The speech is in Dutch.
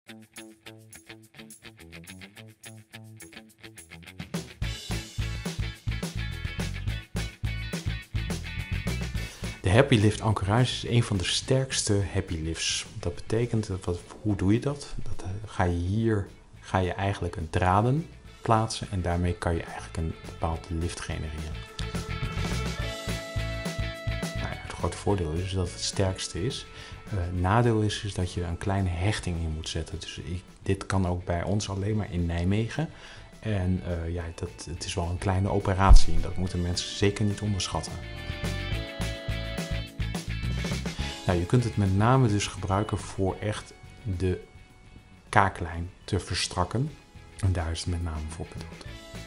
De Happy Lift ankerage is een van de sterkste Happy Lifts. Dat betekent, hoe doe je dat? Ga je eigenlijk een draden plaatsen en daarmee kan je eigenlijk een bepaalde lift genereren. Nou ja, het grote voordeel is dat het sterkste is. Nadeel is dat je een kleine hechting in moet zetten. Dus dit kan ook bij ons alleen maar in Nijmegen. En het is wel een kleine operatie en dat moeten mensen zeker niet onderschatten. Nou, je kunt het met name dus gebruiken voor echt de kaaklijn te verstrakken. En daar is het met name voor bedoeld.